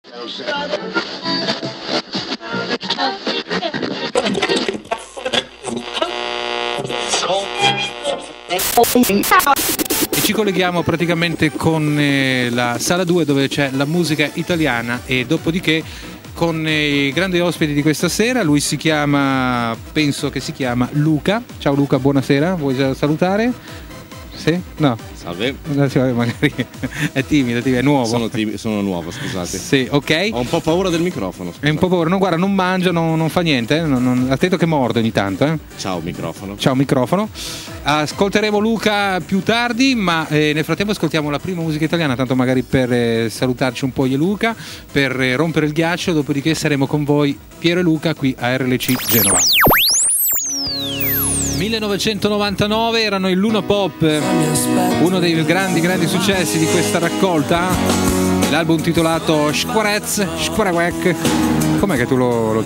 E ci colleghiamo praticamente con la sala 2 dove c'è la musica italiana e dopodiché con i grandi ospiti di questa sera. Lui si chiama, penso che si chiama Luca. Ciao Luca, buonasera, vuoi salutare? Sì? No. Salve. Magari è timido, è nuovo. Sono nuovo, scusate. Sì, ok. Ho un po' paura del microfono. È un po' paura, no, guarda, non mangia, non fa niente, attento che morde ogni tanto. Ciao microfono. Ciao microfono. Ascolteremo Luca più tardi, ma nel frattempo ascoltiamo la prima musica italiana, tanto magari per salutarci un po' io e Luca, per rompere il ghiaccio, dopodiché saremo con voi Piero e Luca qui a RLC Genova. 1999 erano il Luna Pop, uno dei grandi successi di questa raccolta, l'album titolato Squarec. Com'è che tu lo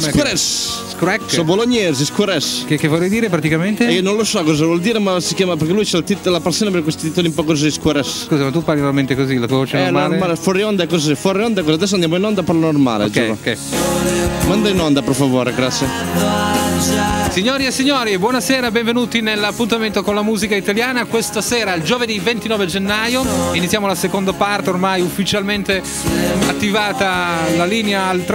Squarec? Sono bolognese, Squarec. Che vorrei dire praticamente? Io non lo so cosa vuol dire, ma si chiama, perché lui c'ha la passione per questi titoli un po' così, Squarec. Scusa, ma tu parli normalmente così, la tua voce è normale? Fuori onda è così, adesso andiamo in onda, parlo normale. Ok. Manda in onda per favore, grazie. Signori e signori, buonasera, benvenuti nell'appuntamento con la musica italiana. Questa sera, il giovedì 29 gennaio, iniziamo la seconda parte, ormai ufficialmente attivata la linea al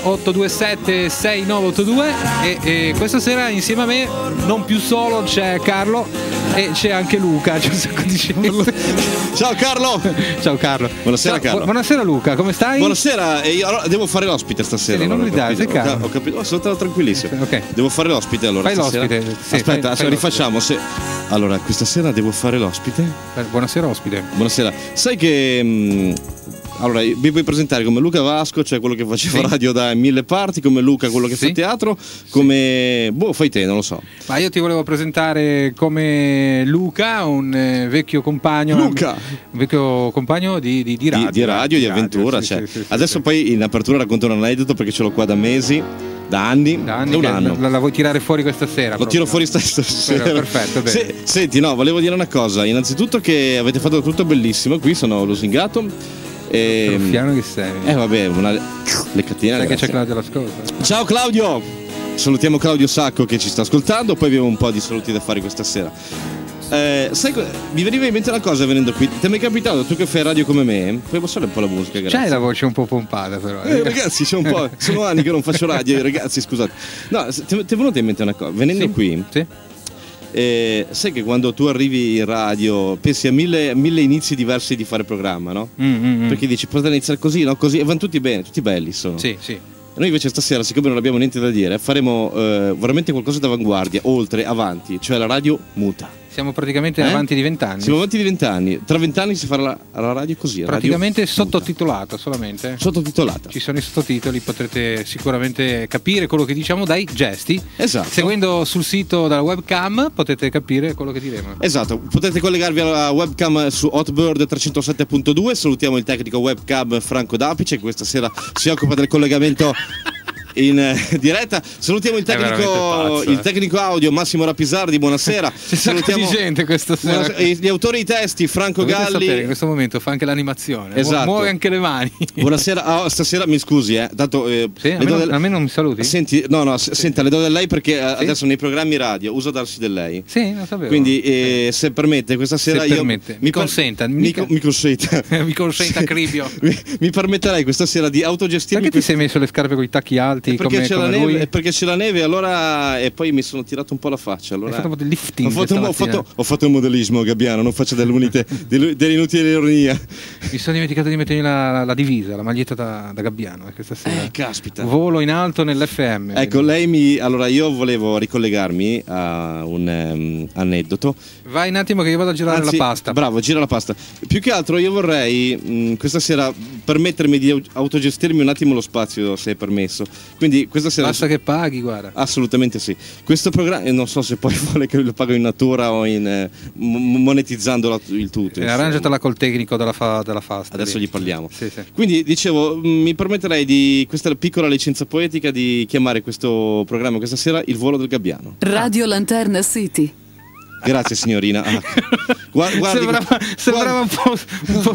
33827 6982 e questa sera insieme a me, non più solo, c'è Carlo e c'è anche Luca. C'è un sacco di gente. Ciao Carlo! Ciao Carlo. Buonasera Carlo. Buonasera Luca, come stai? Buonasera, io allora devo fare l'ospite stasera. Non mi dai, sei Carlo. Ho capito, sono tranquillissimo. Ok. Devo fare l'ospite allora. Fai stasera. l'ospite. Sì, aspetta, fai rifacciamo. Allora, questa sera devo fare l'ospite. Buonasera ospite. Buonasera. Sai che allora, vi puoi presentare come Luca Vasco, cioè quello che faceva radio da 1000 parti, come Luca, quello che fa teatro, come fai te, non lo so. Ma io ti volevo presentare come Luca, un vecchio compagno. Luca! Un vecchio compagno di radio. Di radio, di avventura. Sì, adesso poi in apertura racconto un aneddoto perché ce l'ho qua da mesi. Da anni, da un anno. La vuoi tirare fuori questa sera? Lo tiro fuori stasera. Perfetto, bene. Senti, no, volevo dire una cosa. Innanzitutto che avete fatto tutto bellissimo. Qui sono lusingato. Ruffiano che sei. Vabbè, le catene. Sai che c'è Claudio all'ascolto. Ciao Claudio! Salutiamo Claudio Sacco che ci sta ascoltando. Poi abbiamo un po' di saluti da fare questa sera. Sai, mi veniva in mente una cosa venendo qui. Ti è mai capitato, tu che fai radio come me, puoi passare un po' la musica, grazie. C'hai la voce un po' pompata però. Ragazzi, c'è un po'. Sono anni che non faccio radio, ragazzi, scusate. No, ti è venuta in mente una cosa. Venendo qui. Sì. Sai che quando tu arrivi in radio pensi a mille inizi diversi di fare programma, no? Perché dici potete iniziare così, no? Così, e vanno tutti bene, tutti belli sono. Sì. Noi invece stasera, siccome non abbiamo niente da dire, faremo veramente qualcosa d'avanguardia, oltre, avanti, cioè la radio muta. Siamo praticamente avanti di 20 anni. Siamo avanti di 20 anni. Tra 20 anni si farà la radio così. Praticamente radio sottotitolata solamente. Sottotitolata. Ci sono i sottotitoli, potrete sicuramente capire quello che diciamo dai gesti. Esatto. Seguendo sul sito dalla webcam potete capire quello che diremo. Esatto. Potete collegarvi alla webcam su Hotbird 307.2. Salutiamo il tecnico webcam Franco Dapice che questa sera si occupa del collegamento in diretta. Salutiamo il tecnico audio Massimo Rapisardi, buonasera. Salutiamo di gente questa sera. Gli autori dei testi Franco Galli. In questo momento fa anche l'animazione. Esatto. Muove anche le mani. Buonasera. Stasera mi scusi, tanto a me non mi saluti? Senti, senta, le do del lei perché adesso nei programmi radio uso darsi del lei. Sì, lo sapevo. Quindi se permette questa sera mi consenta. Mi consenta. Mi consenta Cribio. Mi permetterei questa sera di autogestirmi. Perché ti sei messo le scarpe con i tacchi alti? Perché c'è la neve, perché c'è la neve, allora e poi mi sono tirato un po' la faccia. Allora hai fatto un po' di lifting. Ho fatto il modellismo, Gabbiano, non faccio dell'inutile ironia. Mi sono dimenticato di mettermi la divisa, la maglietta da Gabbiano questa sera. Caspita. Volo in alto nell'FM. Ecco, allora io volevo ricollegarmi a un aneddoto. Vai un attimo che io vado a girare la pasta. Bravo, gira la pasta. Più che altro io vorrei questa sera permettermi di autogestirmi un attimo lo spazio, se è permesso. Quindi questa sera basta che paghi, guarda. Assolutamente sì. Questo programma non so se poi vuole che lo pago in natura o monetizzando il tutto. Arrangiatela col tecnico della fasta. Adesso gli parliamo. Sì. Quindi dicevo, mi permetterei di questa piccola licenza poetica di chiamare questo programma questa sera Il volo del Gabbiano. Radio Lanterna City. Grazie signorina. Sembrava un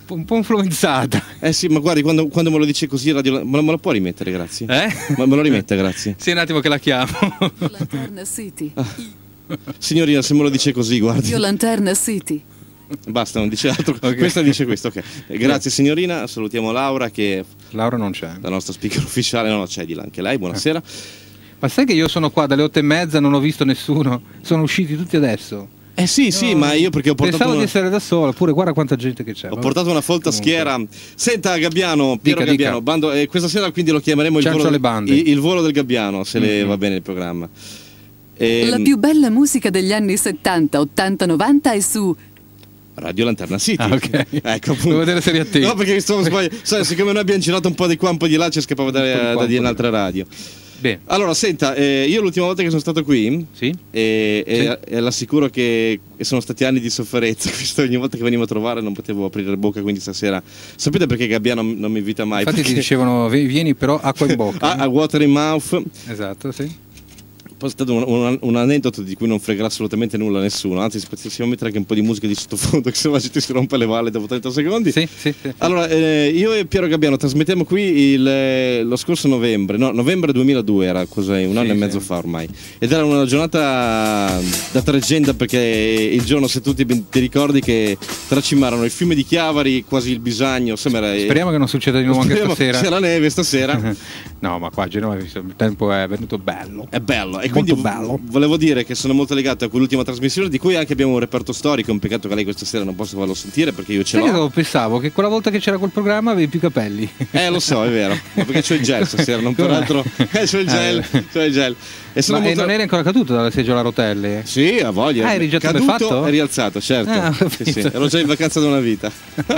un po' influenzata. Sì, ma guardi, quando me lo dice così radio, me lo può rimettere, grazie? Me lo rimette, grazie. Sì, un attimo che la chiamo. Lanterna City. Signorina, se me lo dice così, guardi. Io Lanterna City. Basta, non dice altro. Okay. Questa dice questo, ok. Grazie signorina, salutiamo Laura che... Laura non c'è. La nostra speaker ufficiale, no, c'è di là anche lei, buonasera. Ma sai che io sono qua dalle 8:30, non ho visto nessuno, sono usciti tutti adesso. Sì, ma io perché ho portato pensavo di essere da sola, pure guarda quanta gente che c'è. Ho portato una folta schiera. Senta Gabbiano, Piero Gabbiano, bando, questa sera quindi lo chiameremo il volo del Gabbiano, se le va bene il programma. La più bella musica degli anni 70, 80, 90 è su Radio Lanterna City. Ok. Ecco, appunto. Devo vedere se eri attento. No, perché stavo sbagliando. Sai, siccome noi abbiamo girato un po' di qua, un po' di là, ci scappava da dire un'altra radio. Bene. Allora, senta, io l'ultima volta che sono stato qui, sì? E l'assicuro che sono stati anni di sofferenza. Ogni volta che venivo a trovare non potevo aprire bocca, quindi stasera. Sapete perché Gabbiano non mi invita mai? Infatti perché... ti dicevano vieni però acqua in bocca. Water in mouth. Esatto, sì. Poi è stato un aneddoto di cui non fregherà assolutamente nulla a nessuno, anzi possiamo mettere anche un po' di musica di sottofondo che se no la gente si rompe le valle dopo 30 secondi. Sì. Allora, io e Piero Gabbiano trasmettiamo qui lo scorso novembre 2002 era cos'è, un anno e mezzo fa ormai, ed era una giornata da tregenda perché il giorno, se tu ti ricordi, che tracimarono il fiume di Chiavari, quasi il Bisagno. Speriamo che non succeda di nuovo anche stasera. C'è la neve stasera. No, ma qua a Genova il tempo è venuto bello. È bello. E quindi volevo dire che sono molto legato a quell'ultima trasmissione di cui anche abbiamo un reperto storico. Un peccato che lei questa sera non possa farlo sentire perché io ce l'ho. Io pensavo che quella volta che c'era quel programma avevi più capelli. Lo so, è vero, ma perché c'ho il gel stasera, non per altro. C'ho il gel. E non eri ancora caduto dalla seggiola a rotelle? Sì, a voglia. Eri già caduto e rialzato, certo. Sì. Ero già in vacanza da una vita.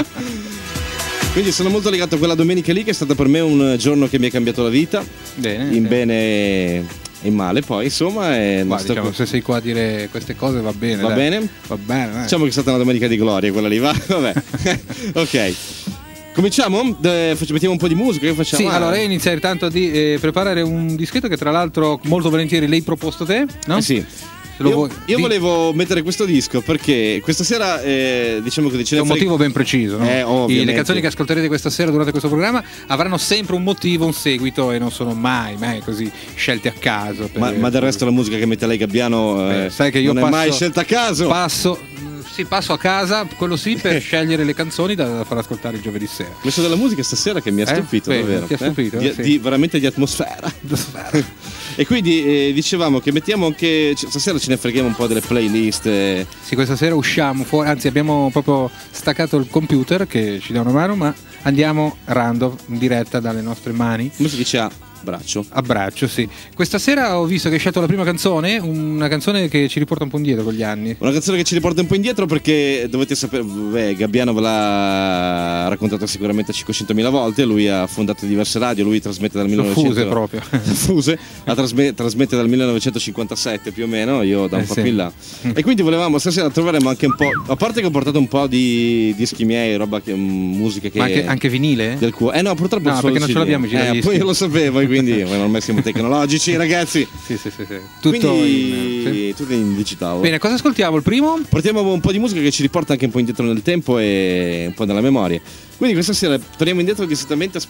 Quindi sono molto legato a quella domenica lì, che è stata per me un giorno che mi ha cambiato la vita. Bene e in male, poi insomma diciamo, se sei qua a dire queste cose va bene. Va bene? Diciamo che è stata una domenica di gloria quella lì, va? Vabbè. Ok. Cominciamo? Mettiamo un po' di musica, che facciamo? Sì, allora io inizierei tanto di preparare un dischetto che tra l'altro molto volentieri lei proposto te, no? Sì. Io volevo mettere questo disco perché questa sera diciamo che c'è un motivo ben preciso, no? Le canzoni che ascolterete questa sera durante questo programma avranno sempre un motivo, un seguito, e non sono mai così scelte a caso. Ma del resto la musica che mette lei, Gabbiano, sai che io non è mai scelta a caso. Passo a casa, quello sì, per scegliere le canzoni da far ascoltare il giovedì sera. Questo della musica stasera che mi ha stupito, davvero. Ti ha stupito? Veramente di atmosfera. E quindi dicevamo che mettiamo anche stasera, ce ne freghiamo un po' delle playlist. Sì, questa sera usciamo fuori, anzi abbiamo proprio staccato il computer che ci dà una mano, ma andiamo random in diretta dalle nostre mani. Come si dice? Abbraccio, sì. Questa sera ho visto che hai scelto la prima canzone, una canzone che ci riporta un po' indietro con gli anni. Una canzone che ci riporta un po' indietro perché dovete sapere, Gabbiano ve l'ha raccontato sicuramente 500.000 volte. Lui ha fondato diverse radio, lui trasmette dal 1900. Trasmette dal 1957 più o meno, io da un po' più in là. E quindi volevamo stasera troveremo anche un po', a parte che ho portato un po' di dischi miei, roba musica che... Ma anche vinile? Del cuore. No, purtroppo no, perché non ce l'abbiamo i giradischi. Poi io lo sapevo, quindi ormai siamo tecnologici, ragazzi. Sì. Tutto in digitale. Bene, cosa ascoltiamo il primo? Portiamo un po' di musica che ci riporta anche un po' indietro nel tempo e un po' nella memoria. Quindi questa sera torniamo indietro esattamente,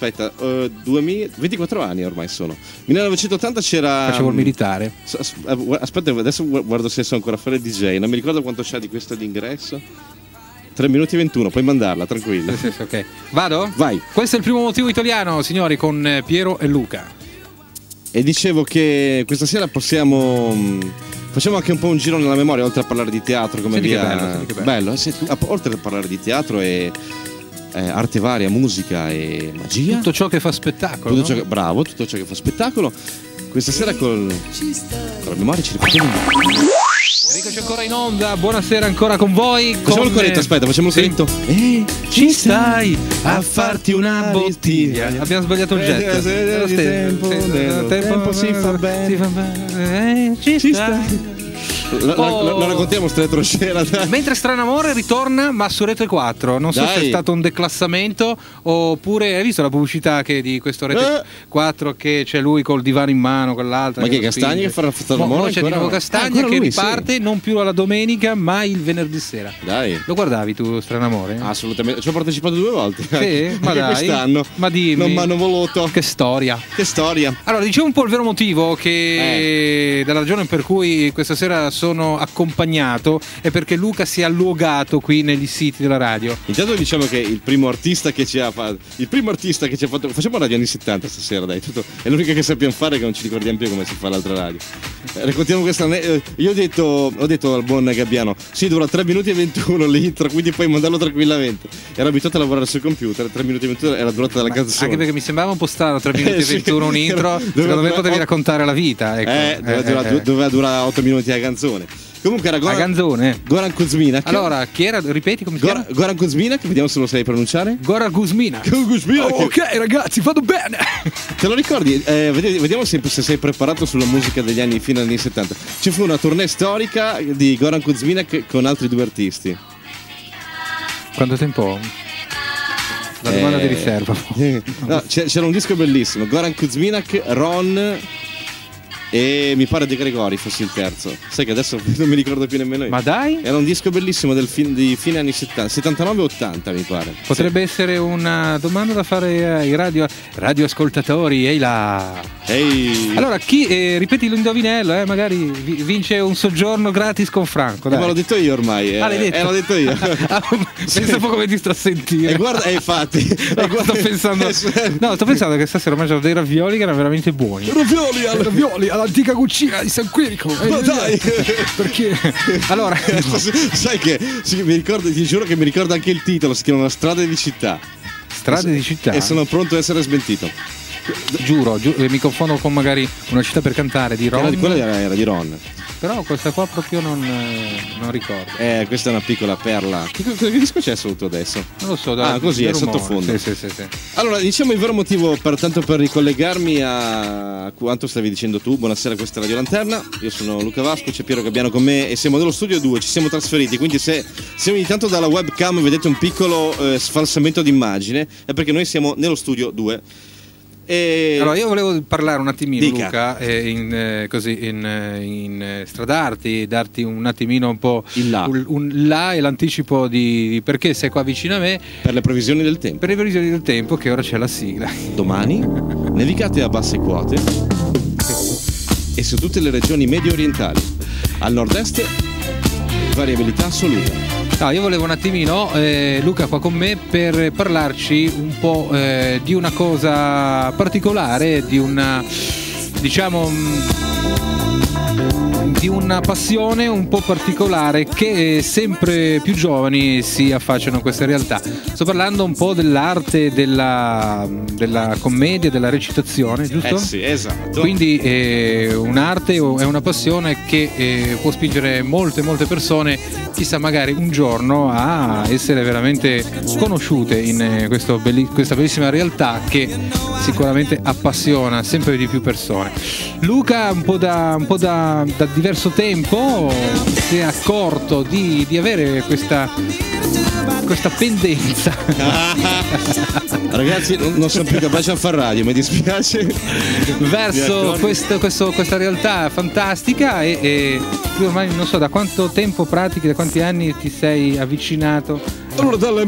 24 anni ormai sono. 1980 c'era... Facevo il militare. Aspetta, adesso guardo se so ancora fare il DJ. Non mi ricordo quanto c'ha di questo d'ingresso. 3 minuti e 21, puoi mandarla, tranquillo. Sì, ok. Vado? Vai. Questo è il primo motivo italiano, signori, con Piero e Luca. E dicevo che questa sera facciamo anche un po' un giro nella memoria, oltre a parlare di teatro, come senti via. Che bello. Oltre a parlare di teatro e arte varia, musica e magia. Tutto ciò che fa spettacolo. Tutto ciò che fa spettacolo. Questa sera con la memoria ci riportiamo. Eccoci ancora in onda, buonasera ancora con voi. Facciamo il corretto, aspetta, facciamo il corretto. Ci stai a farti una bottiglia. Abbiamo sbagliato il getto. Tempo si fa bene. Ci stai Lo raccontiamo sta retroscena. Mentre Stranamore ritorna ma su Rete 4. Non so se è stato un declassamento oppure hai visto la pubblicità che di questo Rete 4 che c'è lui col divano in mano con l'altra. Ma che Castagna che farà Stranamore? C'è di nuovo Castagna che riparte non più alla domenica ma il venerdì sera. Dai. Lo guardavi tu Stranamore? Assolutamente. Ci ho partecipato 2 volte. Sì, ma dai. Quest'anno. Ma dimmi. Non mi hanno voluto. Che storia. Che storia. Allora, dicevo un po' il vero motivo che della ragione per cui questa sera sono accompagnato è perché Luca si è alluogato qui negli siti della radio. Intanto diciamo che il primo artista che ci ha fatto facciamo radio anni 70 stasera, dai, è l'unica che sappiamo fare, che non ci ricordiamo più come si fa l'altra radio. Raccontiamo questa io ho detto al buon Gabbiano, sì, dura 3 minuti e 21 l'intro, quindi puoi mandarlo tranquillamente. Ero abituato a lavorare sul computer, 3 minuti e 21 è la durata della canzone. Anche perché mi sembrava un po' strano 3 minuti e 21 un intro, secondo me potevi raccontare la vita, ecco. Doveva durare 8 minuti la canzone. Comunque era Goran Kuzminak. Allora, chi era? Ripeti come si chiama? Goran Kuzminak, vediamo se lo sai pronunciare. Goran Kuzminak. Ok, ragazzi, vado bene. Te lo ricordi? Vediamo se sei preparato sulla musica degli anni fino agli anni 70. Ci fu una tournée storica di Goran Kuzminak con altri 2 artisti. Quanto tempo? La domanda di riserva. No, c'era un disco bellissimo. Goran Kuzminak, Ron e mi pare De Gregori fosse il terzo. Sai che adesso non mi ricordo più nemmeno io. Ma dai? Era un disco bellissimo di fine anni 70, 79-80 mi pare. Potrebbe essere una domanda da fare ai radioascoltatori. Ehi là. Ehi. Allora, ripeti l'indovinello, magari vince un soggiorno gratis con Franco. Dai. Ma l'ho detto io ormai. L'hai detto? L'ho detto io. Pensa un po' come ti sto a sentire. E guarda, infatti. Sto pensando che stasera ho mangiato dei ravioli che erano veramente buoni. Ravioli all'antica cucina di San Quirico. Ma dai! Perché? Allora, sai che ti giuro che mi ricordo anche il titolo, si chiama Strade di città. Strade di città. E sono pronto a essere smentito. Giuro, mi confondo con magari Una città per cantare di Ron. Quella era di Ron. Però questa qua proprio non ricordo. Questa è una piccola perla. Che disco c'è sotto adesso? Non lo so. Così è sottofondo. Sì. Allora, diciamo il vero motivo, tanto per ricollegarmi a quanto stavi dicendo tu. Buonasera, questa è Radio Lanterna. Io sono Luca Vasco, c'è Piero Gabbiano con me e siamo nello studio 2. Ci siamo trasferiti, quindi se ogni tanto dalla webcam vedete un piccolo sfalsamento d'immagine è perché noi siamo nello studio 2. Allora io volevo parlare un attimino, Dica. Luca, stradarti, darti un attimino un po' il là e l'anticipo di perché sei qua vicino a me. Per le previsioni del tempo. Per le previsioni del tempo, che ora c'è la sigla. Domani nevicate a basse quote e su tutte le regioni medio orientali. Al nord-est variabilità assoluta. No, io volevo un attimino, Luca qua con me, per parlarci un po' di una cosa particolare, di una, diciamo, di una passione un po' particolare che sempre più giovani si affacciano a questa realtà. Sto parlando un po' dell'arte della commedia, della recitazione, giusto? Sì, esatto. Quindi un'arte è una passione che può spingere molte persone, chissà, magari un giorno a essere veramente conosciute in questa bellissima realtà che sicuramente appassiona sempre di più persone. Luca un po' da diverso tempo si è accorto di avere questa pendenza. Ragazzi, non sono più capace a far radio, mi dispiace. Verso questa realtà fantastica e tu ormai non so da quanto tempo pratichi, da quanti anni ti sei avvicinato. Allora dal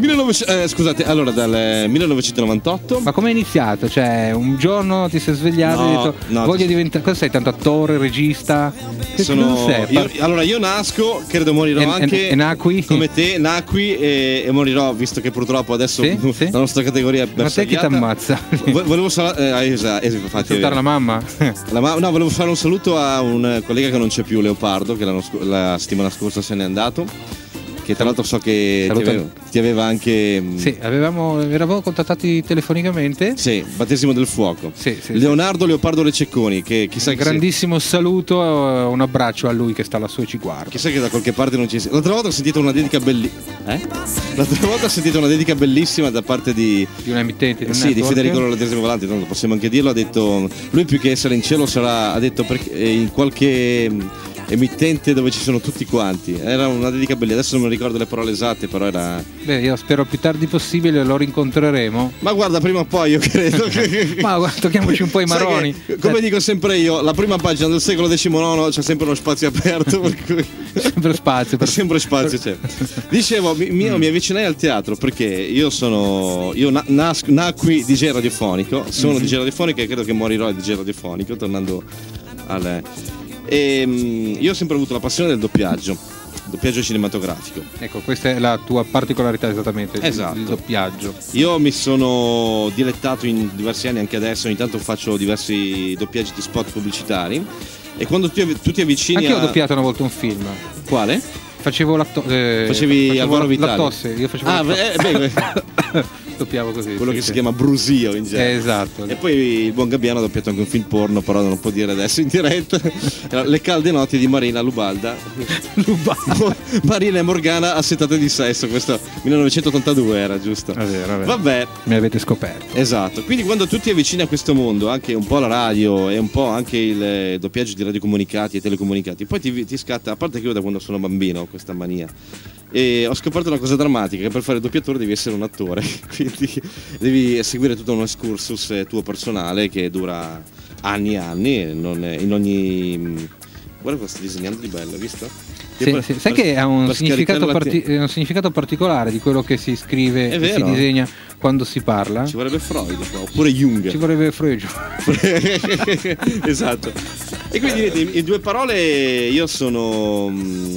1998. Ma come è iniziato? Cioè un giorno ti sei svegliato e hai detto voglio diventare, cosa sei, tanto attore, regista? Allora io nasco, credo morirò anche nacqui come te, nacqui e morirò, visto che purtroppo adesso la nostra categoria è bersagliata. Ma te chi t'ammazza? Volevo salutare la mamma? No, volevo fare un saluto a un collega che non c'è più, Leopardo, che la settimana scorsa se n'è andato. Che tra l'altro so che ti aveva anche. Sì, eravamo contattati telefonicamente. Sì, battesimo del fuoco. Sì, Leonardo Leopardo Rececconi, che chissà. Un grandissimo saluto, un abbraccio a lui che sta lassù e ci guarda. Chissà che da qualche parte non ci sia. L'altra volta ho sentito una dedica bellissima da parte di un emittente di un di Federico Ladresimo Volante, tanto possiamo anche dirlo. Ha detto lui più che essere in cielo sarà, ha detto in qualche emittente dove ci sono tutti quanti. Era una dedica bella, adesso non mi ricordo le parole esatte, però era... Beh, io spero più tardi possibile lo rincontreremo. Ma guarda, prima o poi io credo che... Ma guarda, tocchiamoci un po' i maroni. Come dico sempre io, la prima pagina del secolo XIX c'è sempre uno spazio aperto, per cui... sempre spazio. Sempre spazio c'è. Dicevo, mi avvicinai al teatro perché io nacqui DJ radiofonico, sono DJ radiofonico e credo che morirò di DJ radiofonico, tornando al... io ho sempre avuto la passione del doppiaggio cinematografico. Ecco, questa è la tua particolarità esattamente, esatto. Il doppiaggio. Io mi sono dilettato in diversi anni, anche adesso ogni tanto faccio diversi doppiaggi di spot pubblicitari, e quando tu ti avvicini anche io ho doppiato una volta un film. Quale? Facevo facevi Alvaro Vitali? La tosse, io facevo doppiavo così. Quello che si chiama brusio in genere. Esatto. E poi il buon Gabbiano ha doppiato anche un film porno, però non può dire adesso in diretta. Le calde notti di Marina Lubalda. Marina e Morgana assetate di sesso, questo 1982 era, giusto? Vabbè. Mi avete scoperto. Esatto. Quindi quando tu ti avvicini a questo mondo, anche un po' la radio e un po' anche il doppiaggio di radiocomunicati e telecomunicati, poi ti scatta, a parte che io da quando sono bambino ho questa mania, e ho scoperto una cosa drammatica, che per fare il doppiatore devi essere un attore, quindi devi seguire tutto un excursus tuo personale che dura anni e anni, in ogni... Guarda cosa sta disegnando di bello, visto? Sì. Sai che ha un significato particolare di quello che si scrive e si disegna quando si parla. Ci vorrebbe Freud qua, oppure Jung. Ci vorrebbe Freud. Esatto. E quindi in due parole io sono...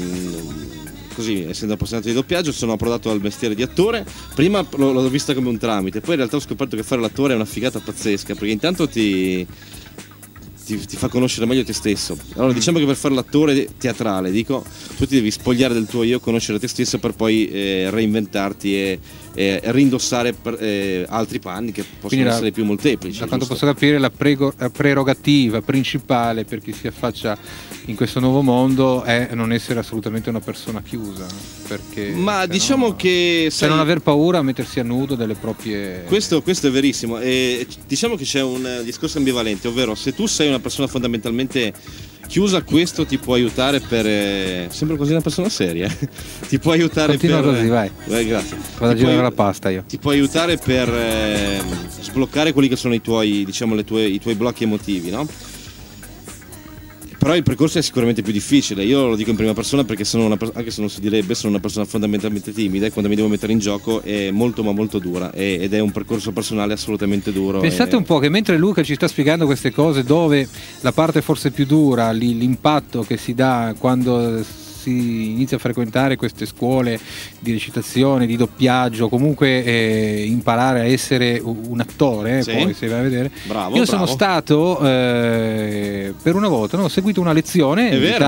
così, essendo appassionato di doppiaggio, sono approdato al mestiere di attore. Prima l'ho vista come un tramite, poi in realtà ho scoperto che fare l'attore è una figata pazzesca, perché intanto ti fa conoscere meglio te stesso. Allora diciamo che per fare l'attore teatrale, tu ti devi spogliare del tuo io, conoscere te stesso per poi reinventarti e rindossare altri panni che possono essere più molteplici. Da quanto posso capire, la prerogativa principale per chi si affaccia in questo nuovo mondo è non essere assolutamente una persona chiusa, perché diciamo che se non aver paura a mettersi a nudo delle proprie... Questo è verissimo, e diciamo che c'è un discorso ambivalente, ovvero se tu sei una persona fondamentalmente chiusa, questo ti può aiutare per... sembra così una persona seria. Ti può aiutare così, vai. Grazie. Vado a girare la pasta io. Ti può aiutare per sbloccare quelli che sono i tuoi blocchi emotivi, no? Però il percorso è sicuramente più difficile. Io lo dico in prima persona perché anche se non si direbbe, sono una persona fondamentalmente timida, e quando mi devo mettere in gioco è molto ma molto dura, ed è un percorso personale assolutamente duro. Pensate un po' che mentre Luca ci sta spiegando queste cose, dove la parte forse più dura, l'impatto che si dà quando si inizia a frequentare queste scuole di recitazione, di doppiaggio, comunque imparare a essere un attore, poi se vai a vedere. Io sono stato per una volta, ho seguito una lezione,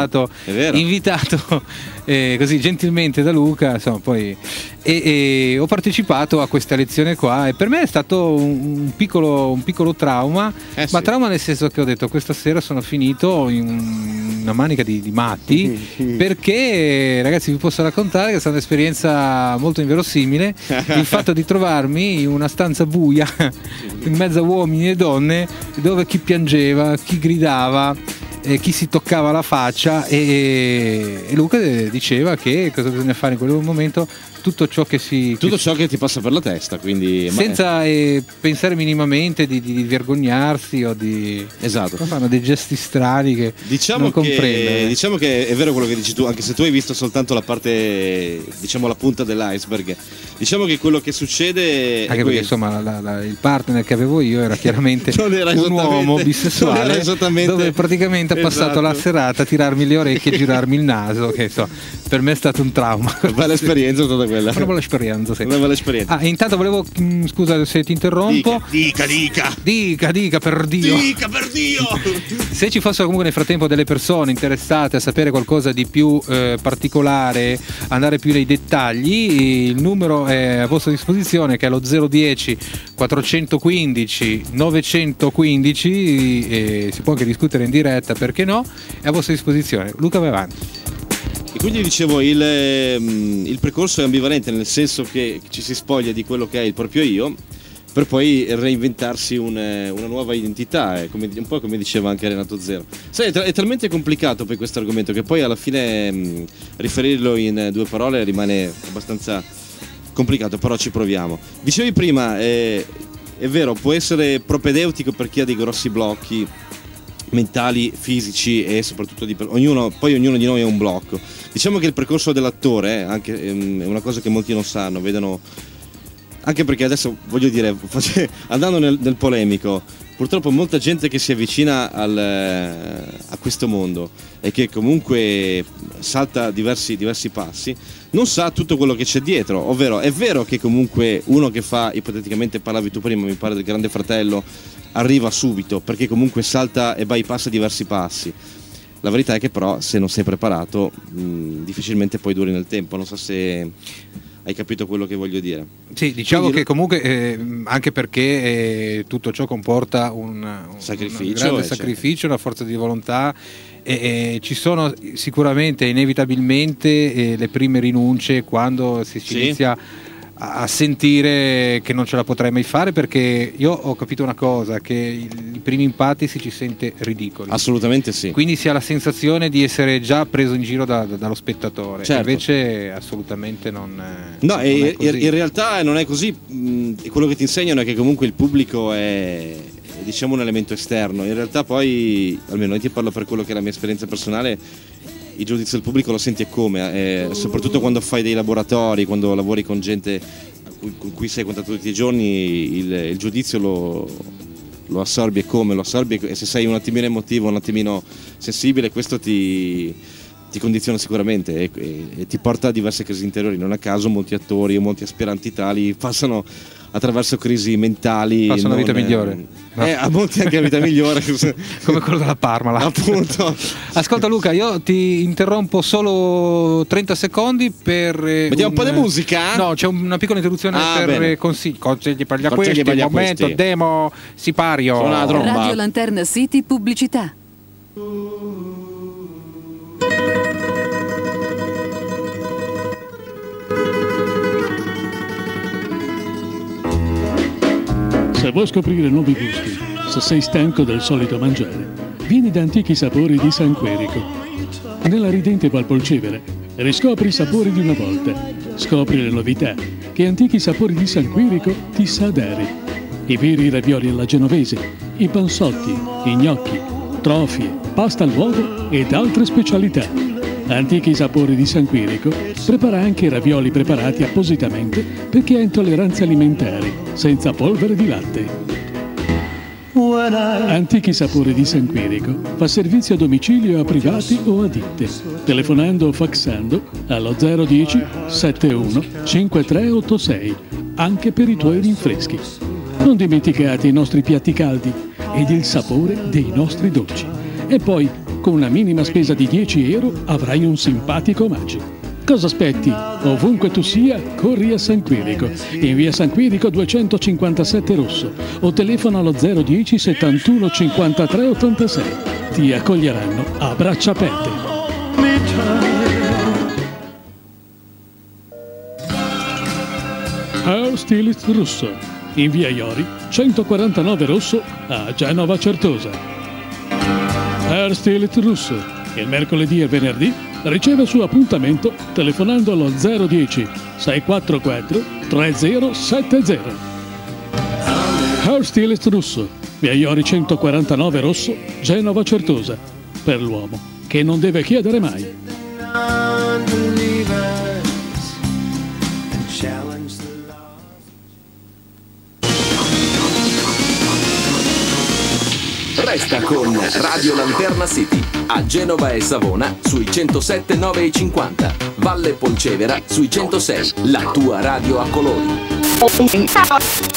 invitato così gentilmente da Luca, insomma, poi e ho partecipato a questa lezione qua, e per me è stato un piccolo trauma, ma trauma nel senso che ho detto: questa sera sono finito in una manica di matti, perché ragazzi vi posso raccontare che è stata un'esperienza molto inverosimile, il fatto di trovarmi in una stanza buia in mezzo a uomini e donne, dove chi piangeva, chi gridava, chi si toccava la faccia, e Luca diceva che cosa bisogna fare in quel momento, tutto ciò che ti passa per la testa, quindi senza pensare minimamente di vergognarsi o di... Esatto. Fanno dei gesti strani che non comprendo. Diciamo che è vero quello che dici tu, anche se tu hai visto soltanto la parte, diciamo la punta dell'iceberg. Diciamo che quello che succede anche perché insomma il partner che avevo io era chiaramente un uomo bisessuale, dove praticamente ha passato la serata a tirarmi le orecchie e girarmi il naso, che per me è stato un trauma. Bella esperienza tutta quella. Una bella esperienza, sì. Una bella esperienza. Intanto volevo, scusa se ti interrompo. Dica per Dio. Dica per Dio. Se ci fossero comunque nel frattempo delle persone interessate a sapere qualcosa di più particolare, andare più nei dettagli, il numero è a vostra disposizione, che è lo 010 415 915, e si può anche discutere in diretta, perché no? È a vostra disposizione. Luca, vai avanti. E quindi dicevo, il percorso è ambivalente, nel senso che ci si spoglia di quello che è il proprio io, per poi reinventarsi una nuova identità, un po' come diceva anche Renato Zero. Sai, è talmente complicato poi questo argomento che poi alla fine riferirlo in 2 parole rimane abbastanza complicato, però ci proviamo. Dicevi prima, è vero, può essere propedeutico per chi ha dei grossi blocchi mentali, fisici e soprattutto ognuno di noi ha un blocco. Diciamo che il percorso dell'attore anche è una cosa che molti non sanno, vedono, anche perché adesso voglio dire, andando nel polemico, purtroppo molta gente che si avvicina a questo mondo e che comunque salta diversi passi non sa tutto quello che c'è dietro, ovvero è vero che comunque uno che fa, ipoteticamente parlavi tu prima, mi pare del Grande Fratello, arriva subito perché comunque salta e bypassa diversi passi. La verità è che però se non sei preparato difficilmente poi duri nel tempo. Non so se hai capito quello che voglio dire. Sì, diciamo quindi, che comunque anche perché tutto ciò comporta un grande sacrificio, una forza di volontà e ci sono sicuramente inevitabilmente le prime rinunce quando si inizia a sentire che non ce la potrai mai fare, perché io ho capito una cosa, che i primi impatti si ci sente ridicoli. Assolutamente sì. Quindi si ha la sensazione di essere già preso in giro dallo spettatore. Certo. Invece assolutamente non no, è così. In realtà non è così. Quello che ti insegnano è che comunque il pubblico è diciamo un elemento esterno. In realtà poi, almeno io ti parlo per quello che è la mia esperienza personale, il giudizio del pubblico lo senti soprattutto quando fai dei laboratori, quando lavori con gente con cui sei a contatto tutti i giorni, il giudizio lo assorbi, e come lo assorbi, e se sei un attimino emotivo, un attimino sensibile, questo ti condiziona sicuramente e ti porta a diverse crisi interiori. Non a caso molti attori o molti aspiranti tali passano attraverso crisi mentali, passano una vita migliore, no? A molti anche la vita migliore come quello della Parma là. Appunto. Ascolta Luca, io ti interrompo solo 30 secondi per vediamo un po' di musica? No, c'è una piccola interruzione per consigli per gli acquisti, momento demo sipario. Radio Lanterna City pubblicità. Se vuoi scoprire nuovi gusti, se sei stanco del solito mangiare, vieni da Antichi Sapori di San Querico. Nella ridente Valpolcevere riscopri i sapori di una volta, scopri le novità che Antichi Sapori di San Querico ti sa dare. I veri ravioli alla genovese, i panzotti, i gnocchi, trofie, pasta all'uovo ed altre specialità. Antichi Sapori di San Quirico prepara anche ravioli preparati appositamente per chi ha intolleranze alimentari, senza polvere di latte. Antichi Sapori di San Quirico fa servizio a domicilio a privati o a ditte, telefonando o faxando allo 010 71 5386, anche per i tuoi rinfreschi. Non dimenticate i nostri piatti caldi ed il sapore dei nostri dolci. E poi, con una minima spesa di 10 euro, avrai un simpatico omaggio. Cosa aspetti? Ovunque tu sia, corri a San Quirico, in via San Quirico 257 Rosso, o telefono allo 010 71 53 86. Ti accoglieranno a braccia aperte. Hair Stylist Russo, in via Iori 149 Rosso, a Genova Certosa. Hair Stylist Russo, il mercoledì e venerdì riceve il suo appuntamento telefonando allo 010 644 3070. Hair Stylist Russo, via Iori 149 Rosso, Genova Certosa, per l'uomo che non deve chiedere mai. Resta con Radio Lanterna City a Genova e Savona sui 107, 9 e 50, Valle Polcevera sui 106, la tua radio a colori.